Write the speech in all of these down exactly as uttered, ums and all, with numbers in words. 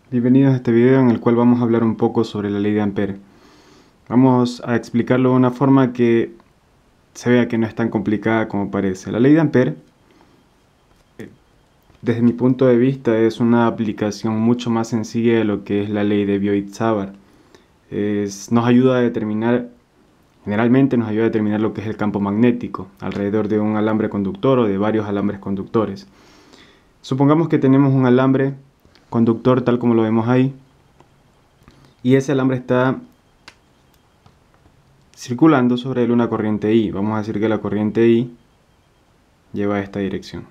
Bienvenidos a este video en el cual vamos a hablar un poco sobre la ley de Ampere. Vamos a explicarlo de una forma que se vea que no es tan complicada como parece. La ley de Ampere, desde mi punto de vista, es una aplicación mucho más sencilla de lo que es la ley de Biot-Savart. Nos ayuda a determinar, generalmente nos ayuda a determinar lo que es el campo magnético alrededor de un alambre conductor o de varios alambres conductores. Supongamos que tenemos un alambre conductor tal como lo vemos ahí, y ese alambre está circulando sobre él una corriente I. Vamos a decir que la corriente I lleva a esta dirección.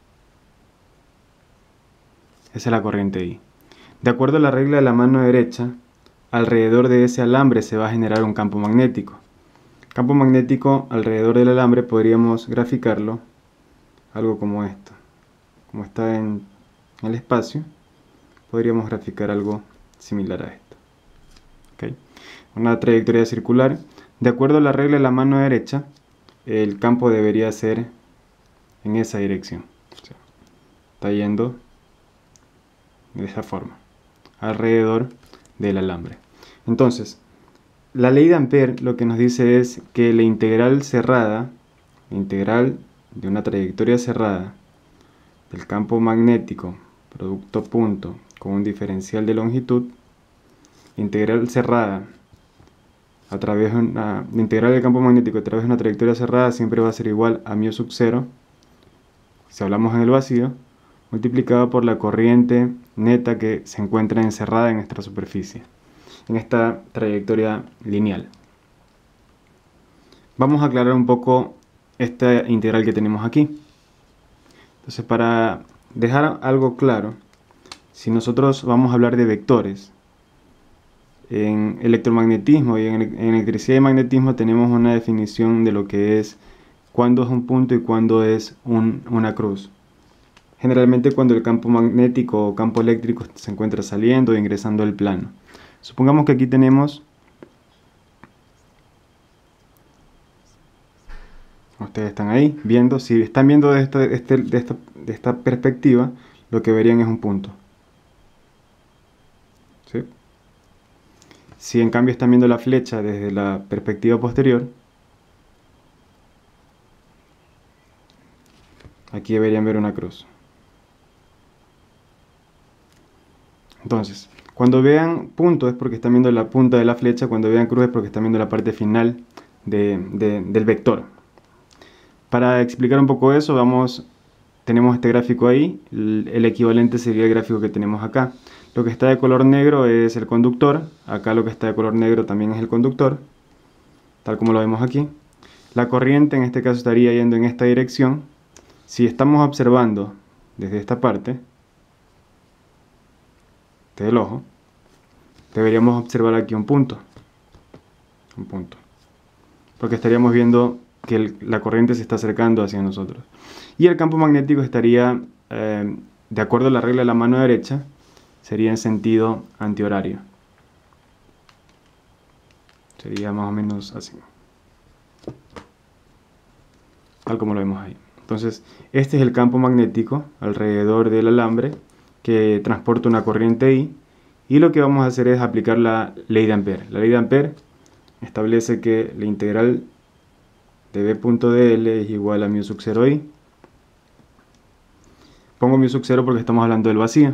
Esa es la corriente I. De acuerdo a la regla de la mano derecha, alrededor de ese alambre se va a generar un campo magnético. Campo magnético alrededor del alambre podríamos graficarlo algo como esto. Como está en el espacio, podríamos graficar algo similar a esto. ¿Okay? Una trayectoria circular. De acuerdo a la regla de la mano derecha, el campo debería ser en esa dirección. O sea, está yendo de esa forma, alrededor del alambre. Entonces, la ley de Ampere lo que nos dice es que la integral cerrada, la integral de una trayectoria cerrada del campo magnético, producto punto, con un diferencial de longitud, integral cerrada a través de una la integral del campo magnético a través de una trayectoria cerrada siempre va a ser igual a mu sub cero, si hablamos en el vacío, multiplicado por la corriente neta que se encuentra encerrada en nuestra superficie, en esta trayectoria lineal. Vamos a aclarar un poco esta integral que tenemos aquí. Entonces, para dejar algo claro, si nosotros vamos a hablar de vectores, en electromagnetismo y en electricidad y magnetismo tenemos una definición de lo que es cuándo es un punto y cuándo es un, una cruz. Generalmente cuando el campo magnético o campo eléctrico se encuentra saliendo o ingresando al plano. Supongamos que aquí tenemos, ustedes están ahí viendo, si están viendo de esta, de este, de esta, de esta perspectiva, lo que verían es un punto. ¿Sí? Si en cambio están viendo la flecha desde la perspectiva posterior, aquí deberían ver una cruz. Entonces, cuando vean punto es porque están viendo la punta de la flecha, cuando vean cruz es porque están viendo la parte final de, de, del vector. Para explicar un poco eso, vamos, tenemos este gráfico ahí, el, el equivalente sería el gráfico que tenemos acá. Lo que está de color negro es el conductor, acá lo que está de color negro también es el conductor, tal como lo vemos aquí. La corriente en este caso estaría yendo en esta dirección. Si estamos observando desde esta parte del ojo, deberíamos observar aquí un punto, un punto, porque estaríamos viendo que el, la corriente se está acercando hacia nosotros. Y el campo magnético estaría, eh, de acuerdo a la regla de la mano derecha, sería en sentido antihorario. Sería más o menos así, tal como lo vemos ahí. Entonces, este es el campo magnético alrededor del alambre que transporta una corriente I, y lo que vamos a hacer es aplicar la ley de Ampere. La ley de Ampere establece que la integral de B punto dl es igual a mu sub cero I. Pongo mu sub cero porque estamos hablando del vacío.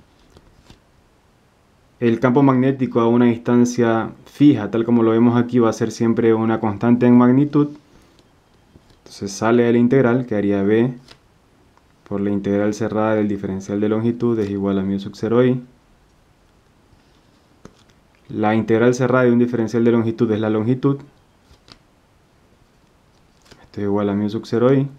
El campo magnético a una distancia fija, tal como lo vemos aquí, va a ser siempre una constante en magnitud. Entonces sale de la integral, que haría B por la integral cerrada del diferencial de longitud es igual a mu sub cero I. La integral cerrada de un diferencial de longitud es la longitud. Esto es igual a mu sub cero I.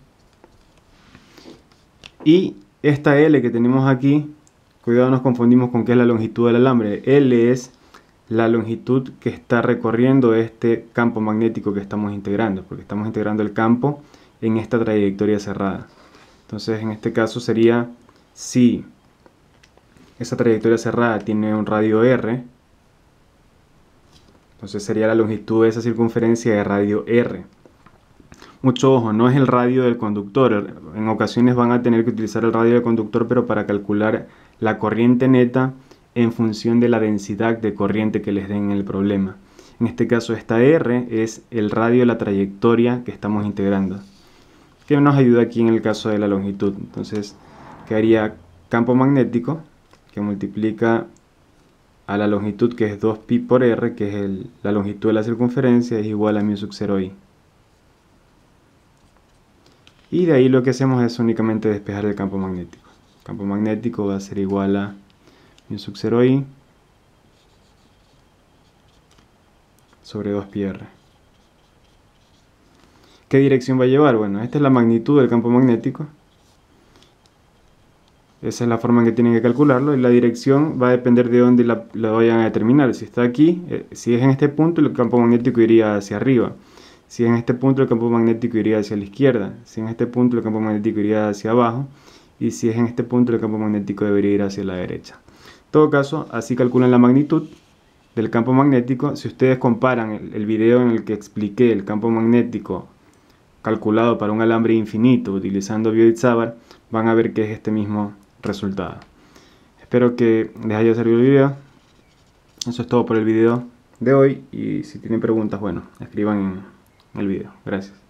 Y esta L que tenemos aquí, cuidado, nos confundimos con qué es la longitud del alambre. L es la longitud que está recorriendo este campo magnético que estamos integrando, porque estamos integrando el campo en esta trayectoria cerrada. Entonces, en este caso sería, si esa trayectoria cerrada tiene un radio R, entonces sería la longitud de esa circunferencia de radio R. Mucho ojo, no es el radio del conductor. En ocasiones van a tener que utilizar el radio del conductor, pero para calcular la corriente neta en función de la densidad de corriente que les den en el problema. En este caso esta R es el radio de la trayectoria que estamos integrando, que nos ayuda aquí en el caso de la longitud. Entonces quedaría campo magnético que multiplica a la longitud, que es dos pi por R, que es el, la longitud de la circunferencia, es igual a mu sub cero i. Y de ahí lo que hacemos es únicamente despejar el campo magnético. El campo magnético va a ser igual a mu sub cero i sobre dos pi r. ¿Qué dirección va a llevar? Bueno, esta es la magnitud del campo magnético. Esa es la forma en que tienen que calcularlo, y la dirección va a depender de dónde la, la vayan a determinar. Si está aquí, eh, si es en este punto, el campo magnético iría hacia arriba. Si es en este punto, el campo magnético iría hacia la izquierda. Si en este punto, el campo magnético iría hacia abajo. Y si es en este punto, el campo magnético debería ir hacia la derecha. En todo caso, así calculan la magnitud del campo magnético. Si ustedes comparan el, el video en el que expliqué el campo magnético calculado para un alambre infinito utilizando Biot-Savart, van a ver que es este mismo resultado. Espero que les haya servido el video. Eso es todo por el video de hoy, y si tienen preguntas, bueno, escriban en el video. Gracias.